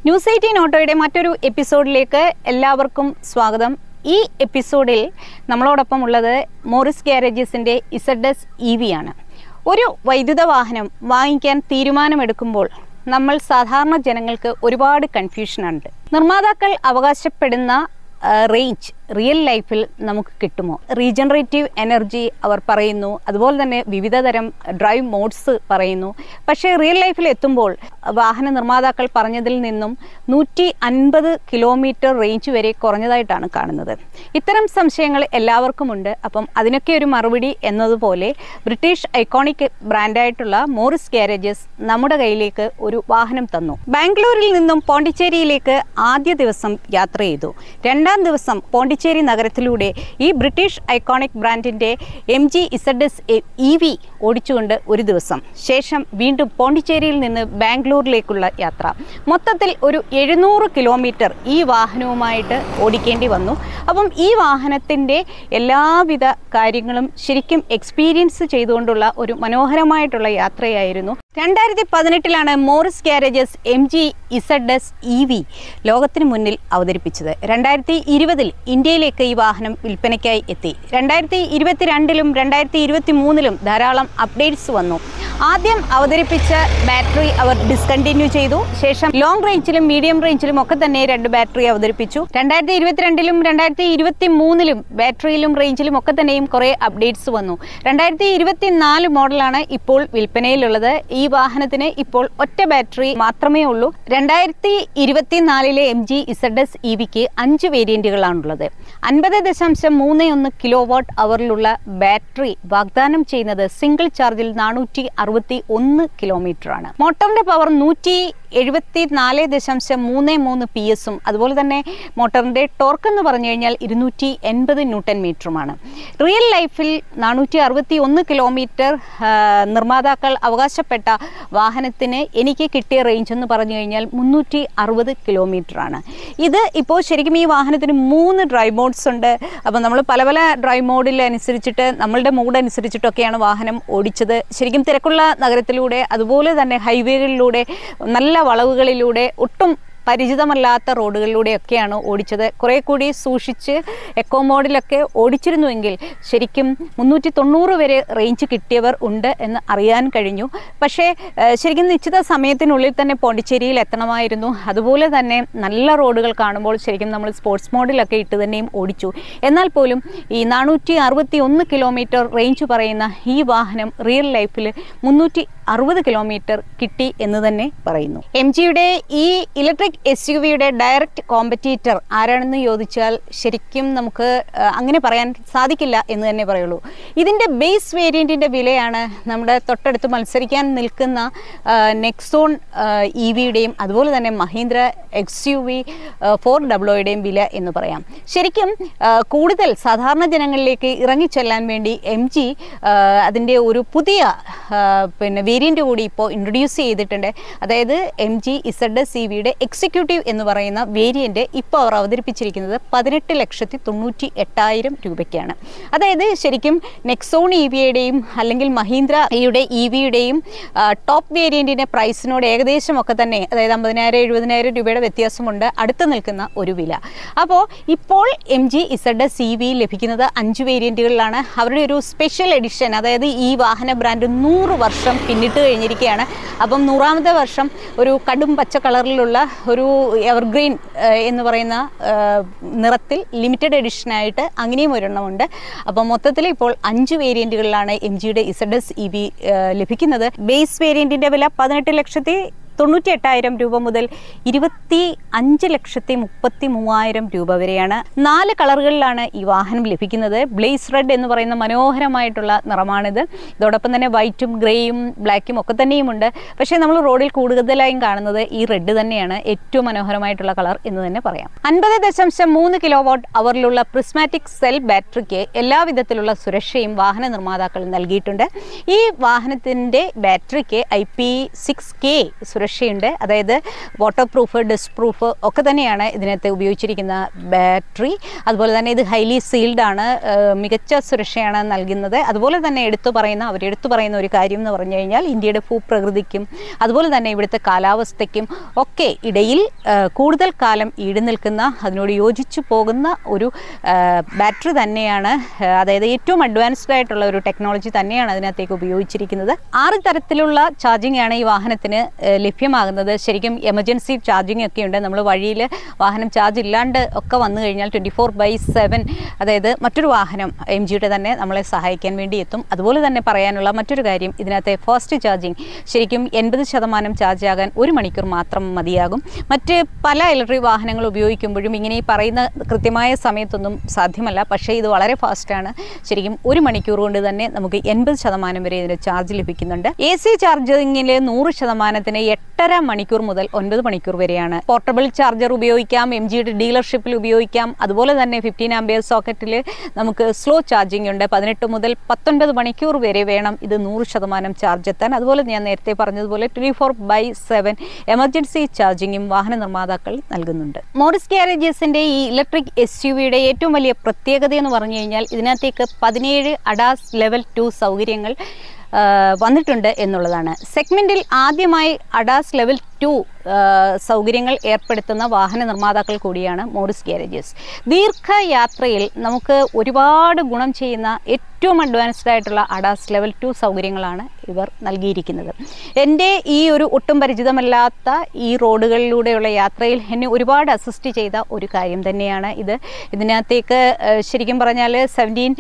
News 18 ഓട്ടോയുടെ മറ്റൊരു എപ്പിസോഡിലേക്ക് എല്ലാവർക്കും സ്വാഗതം. ഈ എപ്പിസോഡിൽ നമ്മളോടൊപ്പം ഉള്ളത് മോറിസ് ഗ്യാരേജസിൻ്റെ ZS EV ആണ്. ഒരു വൈദ്യുത വാഹനം വാങ്ങിക്കാൻ തീരുമാനമെടുക്കുമ്പോൾ നമ്മൾ സാധാരണ ജനങ്ങൾക്ക് ഒരുപാട് കൺഫ്യൂഷനുണ്ട്. നിർമ്മാതാക്കൾ അവകാശപ്പെടുന്ന റേഞ്ച് റിയൽ ലൈഫിൽ നമുക്ക് കിട്ടുമോ? റീജനറേറ്റീവ് എനർജി അവർ പറയുന്നു, അതുപോലെ തന്നെ വിവിധ തരം ഡ്രൈവ് മോഡ്സ് പറയുന്നു. പക്ഷേ റിയൽ ലൈഫിൽ എത്തുമ്പോൾ വാഹന നിർമ്മാതാക്കൾ പറഞ്ഞതിൽ നിന്നും 150 കിലോമീറ്റർ റേഞ്ച് വരെ കുറഞ്ഞതായിട്ടാണ് കാണുന്നത്. ഇത്തരം സംശയങ്ങൾ എല്ലാവർക്കുമുണ്ട്. അപ്പം അതിനൊക്കെ ഒരു മറുപടി എന്നതുപോലെ ബ്രിട്ടീഷ് ഐക്കോണിക് ബ്രാൻഡായിട്ടുള്ള മോറിസ് ഗ്യാരേജസ് നമ്മുടെ കയ്യിലേക്ക് ഒരു വാഹനം തന്നു. ബാംഗ്ലൂരിൽ നിന്നും പോണ്ടിച്ചേരിയിലേക്ക് ആദ്യ ദിവസം യാത്ര ചെയ്തു. രണ്ടാം ദിവസം പോണ്ടിച്ചേരി നഗരത്തിലൂടെ ഈ ബ്രിട്ടീഷ് ഐക്കോണിക് ബ്രാൻഡിൻ്റെ MG ZS EV ഓടിച്ചുകൊണ്ട് ഒരു ദിവസം, ശേഷം വീണ്ടും പോണ്ടിച്ചേരിയിൽ നിന്ന് ബാംഗ്ലൂരിലേക്കുള്ള യാത്ര. മൊത്തത്തിൽ ഒരു 700 കിലോമീറ്റർ ഈ വാഹനവുമായിട്ട് ഓടിക്കേണ്ടി വന്നു. അപ്പം ഈ വാഹനത്തിൻ്റെ എല്ലാവിധ കാര്യങ്ങളും ശരിക്കും എക്സ്പീരിയൻസ് ചെയ്തുകൊണ്ടുള്ള ഒരു മനോഹരമായിട്ടുള്ള യാത്രയായിരുന്നു. 2018 Morris Garages MG ZS EV ലോകത്തിന് മുന്നിൽ അവതരിപ്പിച്ചത്. 2020 ഇന്ത്യയിലേക്ക് ഈ വാഹനം വിൽപ്പനയ്ക്കായി എത്തി. 2022 2023 ധാരാളം അപ്ഡേറ്റ്സ് വന്നു. ആദ്യം അവതരിപ്പിച്ച ബാറ്ററി അവർ ഡിസ്കണ്ടിന്യൂ ചെയ്തു. ശേഷം ലോങ് റേഞ്ചിലും മീഡിയം റേഞ്ചിലും ഒക്കെ തന്നെ 2 ബാറ്ററി അവതരിപ്പിച്ചു. 2022 2023 ബാറ്ററിയിലും റേഞ്ചിലും ഒക്കെ തന്നെയും കുറേ അപ്ഡേറ്റ്സ് വന്നു. 2024 മോഡലാണ് ഇപ്പോൾ വിൽപ്പനയിലുള്ളത്. ഈ വാഹനത്തിന് ഇപ്പോൾ ഒറ്റ ബാറ്ററി മാത്രമേ ഉള്ളൂ. 2024 MG ZS EVക്ക് 5 വേരിയന്റുകളാണുള്ളത്. 50.31 കിലോവാട്ട് അവറിലുള്ള ബാറ്ററി വാഗ്ദാനം ചെയ്യുന്നത് സിംഗിൾ ചാർജിൽ 461 കിലോമീറ്റർ ആണ്. മോട്ടോറിന്റെ പവർ 174.33 PS അതുപോലെ തന്നെ മോട്ടറിന്റെ ടോർക്ക് എന്ന് പറഞ്ഞു കഴിഞ്ഞാൽ 280 ന്യൂട്ടൺ മീറ്ററുമാണ്. റിയൽ ലൈഫിൽ 461 കിലോമീറ്റർ നിർമ്മാതാക്കൾ അവകാശപ്പെട്ട വാഹനത്തിന് എനിക്ക് കിട്ടിയ റേഞ്ച് എന്ന് പറഞ്ഞു കഴിഞ്ഞാൽ 360 കിലോമീറ്റർ ആണ്. ഇത് ഇപ്പോൾ ശരിക്കും ഈ വാഹനത്തിന് 3 ഡ്രൈവ് മോഡ്സ് ഉണ്ട്. അപ്പോൾ നമ്മൾ പല പല ഡ്രൈവ് മോഡിൽ അനുസരിച്ചിട്ട് നമ്മളുടെ മൂഡ് അനുസരിച്ചിട്ടൊക്കെയാണ് വാഹനം ഓടിച്ചത്. ശരിക്കും തിരക്കുള്ള നഗരത്തിലൂടെ, അതുപോലെ തന്നെ ഹൈവേകളിലൂടെ, നല്ല വളവുകളിലൂടെ, ഒട്ടും പരിചിതമല്ലാത്ത റോഡുകളിലൂടെയൊക്കെയാണ് ഓടിച്ചത്. കുറേ കൂടി സൂക്ഷിച്ച് എക്കോ മോഡിലൊക്കെ ഓടിച്ചിരുന്നുവെങ്കിൽ ശരിക്കും 390 വരെ റേഞ്ച് കിട്ടിയവർ ഉണ്ട് എന്ന് അറിയാൻ കഴിഞ്ഞു. പക്ഷേ ശരിക്കും നിശ്ചിത സമയത്തിനുള്ളിൽ തന്നെ പോണ്ടിച്ചേരിയിൽ എത്തണമായിരുന്നു. അതുപോലെ തന്നെ നല്ല റോഡുകൾ കാണുമ്പോൾ ശരിക്കും നമ്മൾ സ്പോർട്സ് മോഡിലൊക്കെ ഇട്ട് തന്നെയും ഓടിച്ചു. എന്നാൽ പോലും ഈ 461 കിലോമീറ്റർ റേഞ്ച് പറയുന്ന ഈ വാഹനം റിയൽ ലൈഫിൽ 360 കിലോമീറ്റർ കിട്ടി എന്ന് തന്നെ പറയുന്നു. MGയുടെ ഈ ഇലക്ട്രിക് SUVയുടെ ഡയറക്റ്റ് കോമ്പറ്റീറ്റർ ആരാണെന്ന് ചോദിച്ചാൽ ശരിക്കും നമുക്ക് അങ്ങനെ പറയാൻ സാധിക്കില്ല എന്ന് തന്നെ പറയുള്ളൂ. ഇതിൻ്റെ ബേസ് വേരിയൻറ്റിൻ്റെ വിലയാണ് നമ്മുടെ തൊട്ടടുത്ത് മത്സരിക്കാൻ നിൽക്കുന്ന നെക്സോൺ EVയുടെയും അതുപോലെ തന്നെ മഹീന്ദ്ര XUV 400യുടെയും വില എന്ന് പറയാം. ശരിക്കും കൂടുതൽ സാധാരണ ജനങ്ങളിലേക്ക് ഇറങ്ങിച്ചെല്ലാൻ വേണ്ടി MG അതിൻ്റെ ഒരു പുതിയ വേരിയൻ്റ് കൂടി ഇപ്പോൾ ഇൻട്രൊഡ്യൂസ് ചെയ്തിട്ടുണ്ട്. അതായത് MG ZS EVയുടെ എക്സിക്യൂട്ടീവ് എന്ന് പറയുന്ന വേരിയൻ്റ് ഇപ്പോൾ അവർ അവതരിപ്പിച്ചിരിക്കുന്നത് 18,98,000 രൂപയ്ക്കാണ്. അതായത് ശരിക്കും നെക്സോൺ EVയുടെയും അല്ലെങ്കിൽ മഹീന്ദ്രയുടെ EVയുടെയും ടോപ്പ് വേരിയൻറ്റിൻ്റെ പ്രൈസിനോട് ഏകദേശം ഒക്കെ തന്നെ, അതായത് 50,000-70,000 രൂപയുടെ വ്യത്യാസമുണ്ട് അടുത്ത് നിൽക്കുന്ന ഒരു വില. അപ്പോൾ ഇപ്പോൾ MG ZS EV ലഭിക്കുന്നത് 5 വേരിയൻറ്റുകളിലാണ്. അവരുടെ ഒരു സ്പെഷ്യൽ എഡിഷൻ, അതായത് ഈ വാഹന ബ്രാൻഡ് 100 വർഷം പിന്നിട്ട് കഴിഞ്ഞിരിക്കുകയാണ്. അപ്പം 100ാമത്തെ വർഷം ഒരു കടും പച്ച കളറിലുള്ള ഒരു എവർഗ്രീൻ എന്ന് പറയുന്ന നിറത്തിൽ ലിമിറ്റഡ് എഡിഷനായിട്ട് അങ്ങനെയും ഒരെണ്ണമുണ്ട്. അപ്പോൾ മൊത്തത്തിൽ ഇപ്പോൾ 5 വേരിയൻറ്റുകളിലാണ് MGയുടെ ZS EV ലഭിക്കുന്നത്. ബേസ് വേരിയൻറ്റിൻ്റെ വില 18,98,000 രൂപ മുതൽ 25,33,000 രൂപ വരെയാണ്. 4 കളറുകളിലാണ് ഈ വാഹനം ലഭിക്കുന്നത്. ബ്ലേസ് റെഡ് എന്ന് പറയുന്ന മനോഹരമായിട്ടുള്ള നിറമാണിത്. ഇതോടൊപ്പം തന്നെ വൈറ്റും ഗ്രേയും ബ്ലാക്കും ഒക്കെ തന്നെയുമുണ്ട്. പക്ഷേ നമ്മൾ റോഡിൽ കൂടുതലായും കാണുന്നത് ഈ റെഡ് തന്നെയാണ്. ഏറ്റവും മനോഹരമായിട്ടുള്ള കളർ എന്ന് തന്നെ പറയാം. 50.3 കിലോവാട്ട് അവറിലുള്ള പ്രിസ്മാറ്റിക് സെൽ ബാറ്ററിക്ക് എല്ലാവിധത്തിലുള്ള സുരക്ഷയും വാഹന നിർമ്മാതാക്കൾ നൽകിയിട്ടുണ്ട്. ഈ വാഹനത്തിൻ്റെ ബാറ്ററിക്ക് IP6K സുരക്ഷ സുരക്ഷയുണ്ട്. അതായത് വാട്ടർ പ്രൂഫ്, ഡസ്റ്റ് പ്രൂഫ് ഒക്കെ തന്നെയാണ് ഇതിനകത്ത് ഉപയോഗിച്ചിരിക്കുന്ന ബാറ്ററി. അതുപോലെ തന്നെ ഇത് ഹൈലി സീൽഡ് ആണ്, മികച്ച സുരക്ഷയാണ് നൽകുന്നത്. അതുപോലെ തന്നെ എടുത്തു പറയുന്ന ഒരു കാര്യം എന്ന് പറഞ്ഞു കഴിഞ്ഞാൽ ഇന്ത്യയുടെ ഭൂപ്രകൃതിക്കും അതുപോലെ തന്നെ ഇവിടുത്തെ കാലാവസ്ഥയ്ക്കും ഒക്കെ ഇടയിൽ കൂടുതൽ കാലം ഈട് നിൽക്കുന്ന, അതിനോട് യോജിച്ചു പോകുന്ന ഒരു ബാറ്ററി തന്നെയാണ്. അതായത് ഏറ്റവും അഡ്വാൻസ്ഡ് ആയിട്ടുള്ള ഒരു ടെക്നോളജി തന്നെയാണ് അതിനകത്തേക്ക് ഉപയോഗിച്ചിരിക്കുന്നത്. 6 തരത്തിലുള്ള ചാർജിംഗ് ആണ് ഈ വാഹനത്തിന് ലഭ്യമാകുന്നത്. ശരിക്കും എമർജൻസി ചാർജിങ് ഒക്കെ ഉണ്ട്. നമ്മൾ വഴിയിൽ വാഹനം ചാർജ് ഇല്ലാണ്ട് ഒക്കെ വന്നു കഴിഞ്ഞാൽ 24/7 അതായത് മറ്റൊരു വാഹനം MGയുടെ തന്നെ നമ്മളെ സഹായിക്കാൻ വേണ്ടി എത്തും. അതുപോലെ തന്നെ പറയാനുള്ള മറ്റൊരു കാര്യം, ഇതിനകത്തെ ഫാസ്റ്റ് ചാർജിങ് ശരിക്കും 80% ചാർജ് ആകാൻ 1 മണിക്കൂർ മാത്രം മതിയാകും. മറ്റ് പല ഇലക്ട്രിക് വാഹനങ്ങൾ ഉപയോഗിക്കുമ്പോഴും ഇങ്ങനെ ഈ പറയുന്ന കൃത്യമായ സമയത്തൊന്നും സാധ്യമല്ല. പക്ഷേ ഇത് വളരെ ഫാസ്റ്റാണ്. ശരിക്കും 1 മണിക്കൂർ കൊണ്ട് തന്നെ നമുക്ക് 80% വരെ ഇതിന് ചാർജ് ലഭിക്കുന്നുണ്ട്. AC ചാർജിങ്ങിൽ 100%-ന് 8.5 മണിക്കൂർ മുതൽ 9 മണിക്കൂർ വരെയാണ്. പോർട്ടബിൾ ചാർജർ ഉപയോഗിക്കാം, MGയുടെ ഡീലർഷിപ്പിൽ ഉപയോഗിക്കാം. അതുപോലെ തന്നെ 15 ആംപിയർ സോക്കറ്റിൽ നമുക്ക് സ്ലോ ചാർജിംഗ് ഉണ്ട്. 18 മുതൽ 19 മണിക്കൂർ വരെ വേണം ഇത് 100% ചാർജ് എത്താൻ. അതുപോലെ ഞാൻ നേരത്തെ പറഞ്ഞതുപോലെ 24/7 എമർജൻസി ചാർജിങ്ങും വാഹന നിർമ്മാതാക്കൾ നൽകുന്നുണ്ട്. മോറിസ് ഗ്യാരേജസിന്റെ ഈ ഇലക്ട്രിക് SUVയുടെ ഏറ്റവും വലിയ പ്രത്യേകത എന്ന് പറഞ്ഞു കഴിഞ്ഞാൽ ഇതിനകത്തേക്ക് 17 ADAS ലെവൽ 2 സൗകര്യങ്ങൾ വന്നിട്ടുണ്ട് എന്നുള്ളതാണ്. സെഗ്മെന്റിൽ ആദ്യമായി ADAS ലെവൽ 2 സൗകര്യങ്ങൾ ഏർപ്പെടുത്തുന്ന വാഹന നിർമ്മാതാക്കൾ കൂടിയാണ് മോറിസ് ഗ്യാരേജസ്. ദീർഘയാത്രയിൽ നമുക്ക് ഒരുപാട് ഗുണം ചെയ്യുന്ന ഏറ്റവും അഡ്വാൻസ്ഡ് ആയിട്ടുള്ള ADAS ലെവൽ 2 സൗകര്യങ്ങളാണ് ഇവർ നൽകിയിരിക്കുന്നത്. എൻ്റെ ഈ ഒരു ഒട്ടും പരിചിതമല്ലാത്ത ഈ റോഡുകളിലൂടെയുള്ള യാത്രയിൽ എന്നെ ഒരുപാട് അസിസ്റ്റ് ചെയ്ത ഒരു കാര്യം തന്നെയാണ് ഇത്. ഇതിനകത്തേക്ക് ശരിക്കും പറഞ്ഞാൽ 17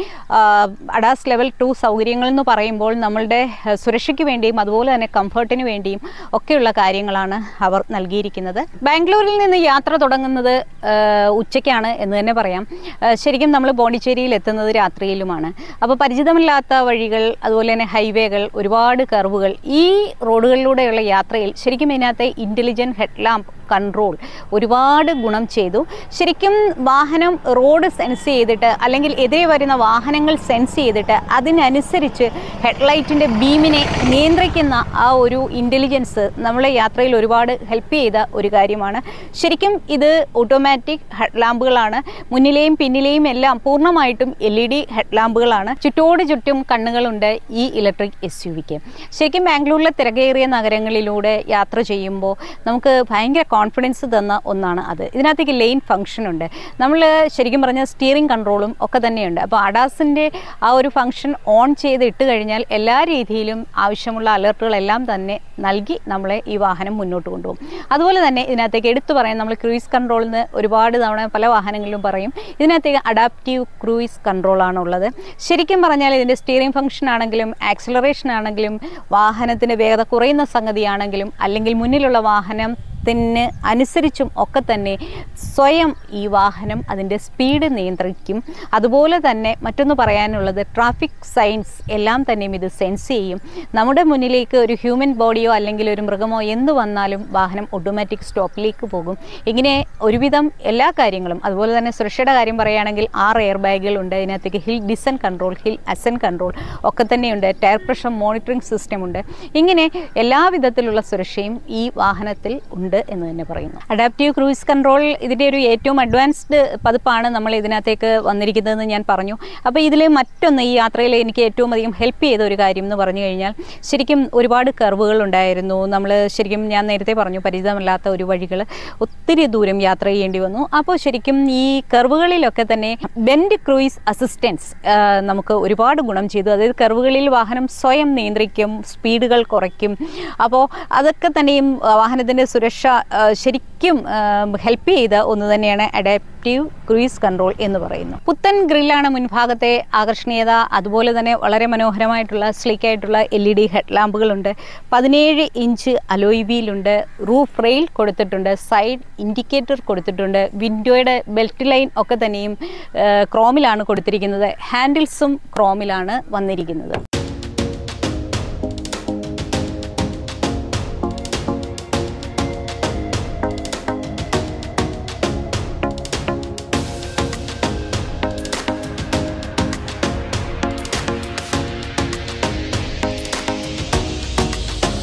ADAS ലെവൽ 2 സൗകര്യങ്ങൾ എന്ന് പറയുമ്പോൾ നമ്മളുടെ സുരക്ഷയ്ക്ക് വേണ്ടിയും അതുപോലെ തന്നെ കംഫർട്ടിന് വേണ്ടിയും ഒക്കെയുള്ള കാര്യങ്ങളാണ് അവർ നൽകിയിരിക്കുന്നത്. ബാംഗ്ലൂരിൽ നിന്ന് യാത്ര തുടങ്ങുന്നത് ഉച്ചയ്ക്കാണ് എന്ന് തന്നെ പറയാം. ശരിക്കും നമ്മൾ പോണ്ടിച്ചേരിയിൽ എത്തുന്നത് രാത്രിയിലുമാണ്. അപ്പോൾ പരിചിതമില്ലാത്ത വഴികൾ, അതുപോലെ തന്നെ ഹൈവേകൾ, ഒരുപാട് കർവുകൾ, ഈ റോഡുകളിലൂടെയുള്ള യാത്രയിൽ ശരിക്കും ഇതിനകത്തെ ഇൻ്റലിജൻറ്റ് ഹെഡ്ലാമ്പ് കൺട്രോൾ ഒരുപാട് ഗുണം ചെയ്തു. ശരിക്കും വാഹനം റോഡ് സെൻസ് ചെയ്തിട്ട് അല്ലെങ്കിൽ എതിരെ വരുന്ന വാഹനങ്ങൾ സെൻസ് ചെയ്തിട്ട് അതിനനുസരിച്ച് ഹെഡ്ലൈറ്റിൻ്റെ ബീമിനെ നിയന്ത്രിക്കുന്ന ആ ഒരു ഇൻ്റലിജൻസ് നമ്മളെ യാത്രയിൽ ഒരുപാട് ഹെൽപ്പ് ചെയ്ത ഒരു കാര്യമാണ്. ശരിക്കും ഇത് ഓട്ടോമാറ്റിക് ഹെഡ്ലാമ്പുകളാണ്. മുന്നിലെയും പിന്നിലെയും എല്ലാം പൂർണ്ണമായിട്ടും LED ഹെഡ്ലാമ്പുകളാണ്. ചുറ്റോട് ചുറ്റും കണ്ണുകളുണ്ട് ഈ ഇലക്ട്രിക് SUVക്ക്. ശരിക്കും ബാംഗ്ലൂരിലെ തിരക്കേറിയ നഗരങ്ങളിലൂടെ യാത്ര ചെയ്യുമ്പോൾ നമുക്ക് ഭയങ്കര കോൺഫിഡൻസ് തന്ന ഒന്നാണ് അത്. ഇതിനകത്തേക്ക് ലെയിൻ ഫംഗ്ഷൻ ഉണ്ട്. നമ്മൾ ശരിക്കും പറഞ്ഞാൽ സ്റ്റിയറിംഗ് കൺട്രോളും ഒക്കെ തന്നെയുണ്ട്. അപ്പോൾ ADASന്റെ ആ ഒരു ഫംഗ്ഷൻ ഓൺ ചെയ്ത് ഇട്ട് കഴിഞ്ഞാൽ എല്ലാ രീതിയിലും ആവശ്യമുള്ള അലർട്ടുകളെല്ലാം തന്നെ നൽകി നമ്മളെ ഈ വാഹനം മുന്നോട്ട് കൊണ്ടുപോകും. അതുപോലെ തന്നെ ഇതിനകത്തേക്ക് എടുത്തു പറയാൻ നമ്മൾ ക്രൂയിസ് കൺട്രോളിൽ നിന്ന് ഒരുപാട് തവണ പല വാഹനങ്ങളിലും പറയും, ഇതിനകത്തേക്ക് അഡാപ്റ്റീവ് ക്രൂയിസ് കൺട്രോളാണ് ഉള്ളത്. ശരിക്കും പറഞ്ഞാൽ ഇതിൻ്റെ സ്റ്റിയറിംഗ് ഫംഗ്ഷൻ ആണെങ്കിലും ആക്സിലറേഷൻ ആണെങ്കിലും വാഹനത്തിൻ്റെ വേഗത കുറയുന്ന സംഗതിയാണെങ്കിലും അല്ലെങ്കിൽ മുന്നിലുള്ള വാഹനം അനുസരിച്ചും ഒക്കെ തന്നെ സ്വയം ഈ വാഹനം അതിൻ്റെ സ്പീഡ് നിയന്ത്രിക്കും. അതുപോലെ തന്നെ മറ്റൊന്ന് പറയാനുള്ളത്, ട്രാഫിക് സൈൻസ് എല്ലാം തന്നെയും ഇത് സെൻസ് ചെയ്യും. നമ്മുടെ മുന്നിലേക്ക് ഒരു ഹ്യൂമൻ ബോഡിയോ അല്ലെങ്കിൽ ഒരു മൃഗമോ എന്ത് വന്നാലും വാഹനം ഓട്ടോമാറ്റിക് സ്റ്റോപ്പിലേക്ക് പോകും. ഇങ്ങനെ ഒരുവിധം എല്ലാ കാര്യങ്ങളും, അതുപോലെ തന്നെ സുരക്ഷയുടെ കാര്യം പറയുകയാണെങ്കിൽ 6 എയർ ബാഗുകളുണ്ട്. ഇതിനകത്തേക്ക് hill descent control, hill ascent control ഒക്കെ തന്നെയുണ്ട്. ടയർ പ്രഷർ മോണിറ്ററിംഗ് സിസ്റ്റം ഉണ്ട്. ഇങ്ങനെ എല്ലാവിധത്തിലുള്ള സുരക്ഷയും ഈ വാഹനത്തിൽ ഉണ്ട് എന്ന് തന്നെ പറയുന്നു. അഡാപ്റ്റീവ് ക്രൂയിസ് കൺട്രോൾ ഇതിൻ്റെ ഒരു ഏറ്റവും അഡ്വാൻസ്ഡ് പതിപ്പാണ് നമ്മൾ ഇതിനകത്തേക്ക് വന്നിരിക്കുന്നതെന്ന് ഞാൻ പറഞ്ഞു. അപ്പോൾ ഇതിൽ മറ്റൊന്ന്, ഈ യാത്രയിൽ എനിക്ക് ഏറ്റവും അധികം ഹെൽപ്പ് ചെയ്ത ഒരു കാര്യം എന്ന് പറഞ്ഞു കഴിഞ്ഞാൽ ശരിക്കും ഒരുപാട് കർവുകൾ ഉണ്ടായിരുന്നു. നമ്മൾ ശരിക്കും ഞാൻ നേരത്തെ പറഞ്ഞു പരിചിതമല്ലാത്ത ഒരു വഴികൾ ഒത്തിരി ദൂരം യാത്ര ചെയ്യേണ്ടി വന്നു. അപ്പോൾ ശരിക്കും ഈ കർവുകളിലൊക്കെ തന്നെ ബെൻഡ് ക്രൂയിസ് അസിസ്റ്റൻസ് നമുക്ക് ഒരുപാട് ഗുണം ചെയ്തു. അതായത് കർവുകളിൽ വാഹനം സ്വയം നിയന്ത്രിക്കും, സ്പീഡുകൾ കുറയ്ക്കും. അപ്പോൾ അതൊക്കെ തന്നെയും വാഹനത്തിൻ്റെ സുരക്ഷ ശരിക്കും ഹെൽപ്പ് ചെയ്ത ഒന്ന് തന്നെയാണ് അഡാപ്റ്റീവ് ക്രൂയിസ് കൺട്രോൾ എന്ന് പറയുന്നു. പുത്തൻ ഗ്രില്ലാണ് മുൻഭാഗത്തെ ആകർഷണീയത. അതുപോലെ തന്നെ വളരെ മനോഹരമായിട്ടുള്ള സ്ലീക്കായിട്ടുള്ള LED ഹെഡ്ലാമ്പുകളുണ്ട്. 17 ഇഞ്ച് അലോയ് വീലുണ്ട്. റൂഫ് റെയിൽ കൊടുത്തിട്ടുണ്ട്. സൈഡ് ഇൻഡിക്കേറ്റർ കൊടുത്തിട്ടുണ്ട്. വിൻഡോയുടെ ബെൽറ്റ് ലൈൻ ഒക്കെ തന്നെയും ക്രോമിലാണ് കൊടുത്തിരിക്കുന്നത്. ഹാൻഡിൽസും ക്രോമിലാണ് വന്നിരിക്കുന്നത്.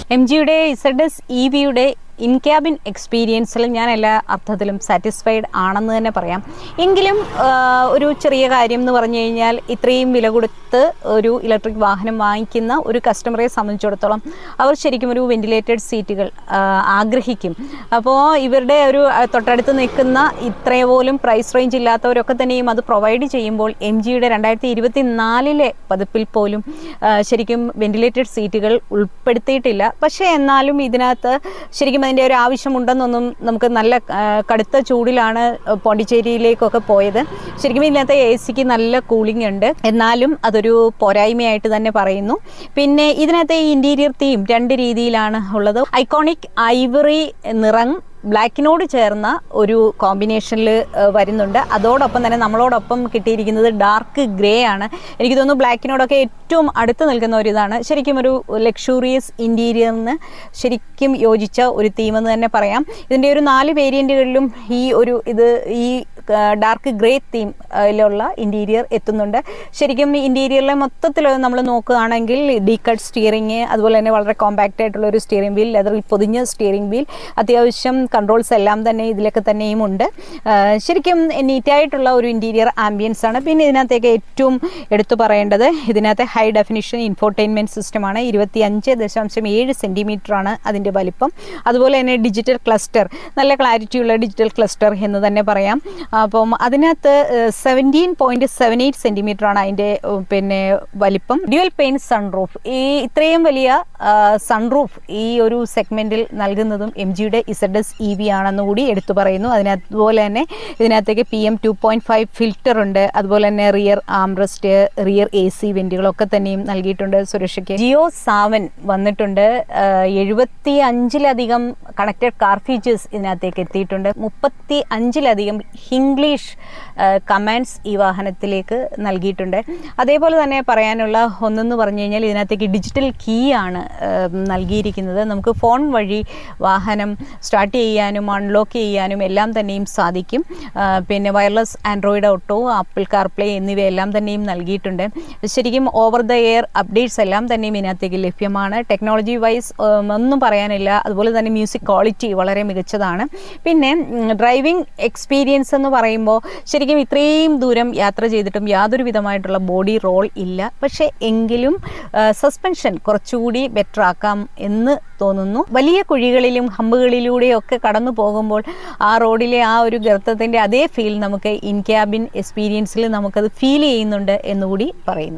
MGയുടെ ZS EVയുടെ ഇൻ ക്യാബിൻ എക്സ്പീരിയൻസിൽ ഞാൻ എല്ലാ അർത്ഥത്തിലും സാറ്റിസ്ഫൈഡ് ആണെന്ന് തന്നെ പറയാം. എങ്കിലും ഒരു ചെറിയ കാര്യം എന്ന് പറഞ്ഞു കഴിഞ്ഞാൽ ഇത്രയും വില കൊടുത്ത് ഒരു ഇലക്ട്രിക് വാഹനം വാങ്ങിക്കുന്ന ഒരു കസ്റ്റമറെ സംബന്ധിച്ചിടത്തോളം അവർ ശരിക്കും ഒരു വെന്റിലേറ്റഡ് സീറ്റുകൾ ആഗ്രഹിക്കും. അപ്പോൾ ഇവരുടെ ഒരു തൊട്ടടുത്ത് നിൽക്കുന്ന ഇത്രയും പോലും പ്രൈസ് റേഞ്ച് ഇല്ലാത്തവരൊക്കെ തന്നെയും അത് പ്രൊവൈഡ് ചെയ്യുമ്പോൾ MGയുടെ 2024 പതിപ്പിൽ പോലും ശരിക്കും വെന്റിലേറ്റഡ് സീറ്റുകൾ ഉൾപ്പെടുത്തിയിട്ടില്ല. പക്ഷേ എന്നാലും ഇതിനകത്ത് ശരിക്കും അതിൻ്റെ ഒരു ആവശ്യമുണ്ടെന്നൊന്നും നമുക്ക് നല്ല കടുത്ത ചൂടിലാണ് പോണ്ടിച്ചേരിയിലേക്കൊക്കെ പോയത്. ശരിക്കും ഇതിനകത്ത് AC നല്ല കൂളിംഗ് ഉണ്ട്, എന്നാലും അതൊരു പോരായ്മയായിട്ട് തന്നെ പറയുന്നു. പിന്നെ ഇതിനകത്ത് ഇൻറ്റീരിയർ തീം 2 രീതിയിലാണ് ഉള്ളത്. ഐക്കോണിക് ഐവറി നിറം ബ്ലാക്കിനോട് ചേർന്ന ഒരു കോമ്പിനേഷനിൽ വരുന്നുണ്ട്. അതോടൊപ്പം തന്നെ നമ്മളോടൊപ്പം കിട്ടിയിരിക്കുന്നത് ഡാർക്ക് ഗ്രേ ആണ്. എനിക്ക് തോന്നുന്നു ബ്ലാക്കിനോടൊക്കെ ഏറ്റവും അടുത്ത് നിൽക്കുന്ന ഒരു ഇതാണ്. ശരിക്കും ഒരു ലക്ഷൂറിയസ് ഇൻറ്റീരിയറിന് ശരിക്കും യോജിച്ച ഒരു തീമെന്ന് തന്നെ പറയാം. ഇതിൻ്റെ ഒരു 4 വേരിയൻറ്റുകളിലും ഈ ഡാർക്ക് ഗ്രേ തീമിലുള്ള ഇൻറ്റീരിയർ എത്തുന്നുണ്ട്. ശരിക്കും ഇൻറ്റീരിയറിലെ മൊത്തത്തിൽ നമ്മൾ നോക്കുകയാണെങ്കിൽ ഡീകട്ട് സ്റ്റിയറിങ്, അതുപോലെ തന്നെ വളരെ കോമ്പാക്റ്റ് ആയിട്ടുള്ള ഒരു സ്റ്റിയറിംഗ് വീൽ, ലെതറിൽ പൊതിഞ്ഞ സ്റ്റിയറിംഗ് വീൽ, അത്യാവശ്യം കൺട്രോൾസ് എല്ലാം തന്നെ ഇതിലൊക്കെ തന്നെയും ഉണ്ട്. ശരിക്കും നീറ്റായിട്ടുള്ള ഒരു ഇൻറ്റീരിയർ ആംബിയൻസ് ആണ്. പിന്നെ ഇതിനകത്തേക്ക് ഏറ്റവും എടുത്തു പറയേണ്ടത് ഇതിനകത്തെ ഹൈ ഡെഫിനിഷൻ ഇൻഫോർടൈൻമെൻറ്റ് സിസ്റ്റമാണ്. 25.7 സെൻറ്റിമീറ്ററാണ് അതിൻ്റെ വലിപ്പം. അതുപോലെ തന്നെ ഡിജിറ്റൽ ക്ലസ്റ്റർ, നല്ല ക്ലാരിറ്റിയുള്ള ഡിജിറ്റൽ ക്ലസ്റ്റർ എന്ന് തന്നെ പറയാം. അപ്പം അതിനകത്ത് 17.78 സെൻറ്റിമീറ്ററാണ് അതിൻ്റെ വലിപ്പം. ഡ്യുവൽ പെയിൻ സൺറൂഫ്, ഈ ഇത്രയും വലിയ സൺറൂഫ് ഈ ഒരു സെഗ്മെൻറ്റിൽ നൽകുന്നതും MGയുടെ ZS EV ആണെന്ന് കൂടി എടുത്തു പറയുന്നു. അതുപോലെ തന്നെ ഇതിനകത്തേക്ക് PM 2.5 ഫിൽറ്റർ ഉണ്ട്. അതുപോലെ തന്നെ റിയർ ആംറസ്റ്റ്, റിയർ AC വെൻറ്റുകളൊക്കെ തന്നെയും നൽകിയിട്ടുണ്ട് സുരക്ഷയ്ക്ക്. ജിയോ സാവൻ വന്നിട്ടുണ്ട്. 75ലധികം കണക്റ്റഡ് കാർ ഫീച്ചേഴ്സ് ഇതിനകത്തേക്ക് എത്തിയിട്ടുണ്ട്. 35ലധികം ഇംഗ്ലീഷ് കമാൻഡ്സ് ഈ വാഹനത്തിലേക്ക് നൽകിയിട്ടുണ്ട്. അതേപോലെ തന്നെ പറയാനുള്ള ഒന്നെന്ന് പറഞ്ഞു കഴിഞ്ഞാൽ ഇതിനകത്തേക്ക് ഡിജിറ്റൽ കീ ആണ് നൽകിയിരിക്കുന്നത്. നമുക്ക് ഫോൺ വഴി വാഹനം സ്റ്റാർട്ട് ചെയ്യാനും അൺലോക്ക് ചെയ്യാനും എല്ലാം തന്നെയും സാധിക്കും. പിന്നെ wireless Android Auto, Apple CarPlay എന്നിവയെല്ലാം തന്നെയും നൽകിയിട്ടുണ്ട്. ശരിക്കും ഓവർ ദ എയർ അപ്ഡേറ്റ്സ് എല്ലാം തന്നെയും ഇതിനകത്തേക്ക് ലഭ്യമാണ്. ടെക്നോളജി വൈസ് ഒന്നും പറയാനില്ല. അതുപോലെ തന്നെ മ്യൂസിക് ക്വാളിറ്റി വളരെ മികച്ചതാണ്. പിന്നെ ഡ്രൈവിംഗ് എക്സ്പീരിയൻസ് എന്ന് പറയുമ്പോൾ ശരിക്കും ഇത്രയും ദൂരം യാത്ര ചെയ്തിട്ടും യാതൊരു വിധമായിട്ടുള്ള ബോഡി റോൾ ഇല്ല. പക്ഷേ എങ്കിലും സസ്പെൻഷൻ കുറച്ചുകൂടി ബെറ്റർ ആക്കാം എന്ന് തോന്നുന്നു. വലിയ കുഴികളിലും ഹമ്പുകളിലൂടെയും ഒക്കെ കടന്നു പോകുമ്പോൾ ആ റോഡിലെ ആ ഒരു ഗർത്തത്തിൻ്റെ അതേ ഫീൽ നമുക്ക് ഇൻ ക്യാബിൻ എക്സ്പീരിയൻസിൽ നമുക്കത് ഫീൽ ചെയ്യുന്നുണ്ട് എന്നുകൂടി പറയുന്നു.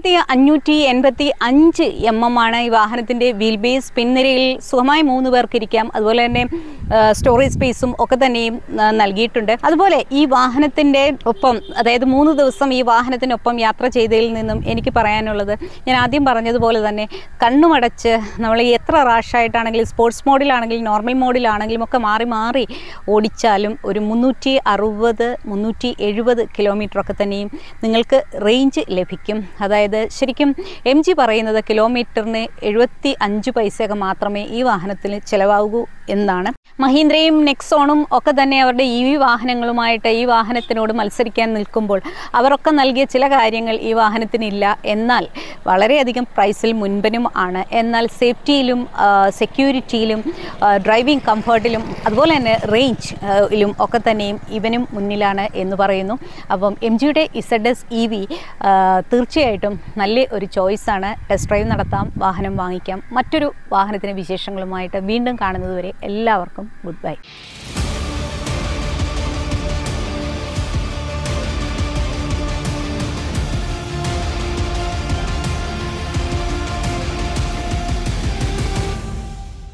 2585 mm ആണ് ഈ വാഹനത്തിൻ്റെ വീൽ ബേസ്. പിൻനിരയിൽ സുഖമായി 3 പേർക്ക് ഇരിക്കാം. അതുപോലെ തന്നെ സ്റ്റോറേജ് സ്പേസും ഒക്കെ തന്നെയും നൽകിയിട്ടുണ്ട്. അതുപോലെ ഈ വാഹനത്തിൻ്റെ ഒപ്പം, അതായത് 3 ദിവസം ഈ വാഹനത്തിനൊപ്പം യാത്ര ചെയ്തതിൽ നിന്നും എനിക്ക് പറയാനുള്ളത്, ഞാൻ ആദ്യം പറഞ്ഞതുപോലെ തന്നെ കണ്ണുമടച്ച് നമ്മൾ എത്ര റാഷായിട്ടാണെങ്കിലും സ്പോർട്സ് മോഡിലാണെങ്കിലും നോർമൽ മോഡിലാണെങ്കിലും ഒക്കെ മാറി മാറി ഓടിച്ചാലും ഒരു 360-370 കിലോമീറ്ററൊക്കെ തന്നെയും നിങ്ങൾക്ക് റേഞ്ച് ലഭിക്കും. അതായത് ശരിക്കും MG പറയുന്നത് കിലോമീറ്ററിന് 75 പൈസയൊക്കെ മാത്രമേ ഈ വാഹനത്തിന് ചിലവാകൂ എന്നാണ്. മഹീന്ദ്രയും നെക്സോണും ഒക്കെ തന്നെ അവരുടെ EV വാഹനങ്ങളുമായിട്ട് ഈ വാഹനത്തിനോട് മത്സരിക്കാൻ നിൽക്കുമ്പോൾ അവരൊക്കെ നൽകിയ ചില കാര്യങ്ങൾ ഈ വാഹനത്തിനില്ല. എന്നാൽ വളരെയധികം പ്രൈസിൽ മുൻപനും ആണ്. എന്നാൽ സേഫ്റ്റിയിലും സെക്യൂരിറ്റിയിലും ഡ്രൈവിംഗ് കംഫർട്ടിലും അതുപോലെ തന്നെ റേഞ്ചിലും ഒക്കെ തന്നെയും ഇവനും മുന്നിലാണ് എന്ന് പറയുന്നു. അപ്പം MGയുടെ ZS EV തീർച്ചയായിട്ടും നല്ല ഒരു ചോയ്സാണ്. ടെസ്റ്റ് ഡ്രൈവ് നടത്താം, വാഹനം വാങ്ങിക്കാം. മറ്റൊരു വാഹനത്തിൻ്റെ വിശേഷങ്ങളുമായിട്ട് വീണ്ടും കാണുന്നതുവരെ എല്ലാവർക്കും ഗുഡ് ബൈ.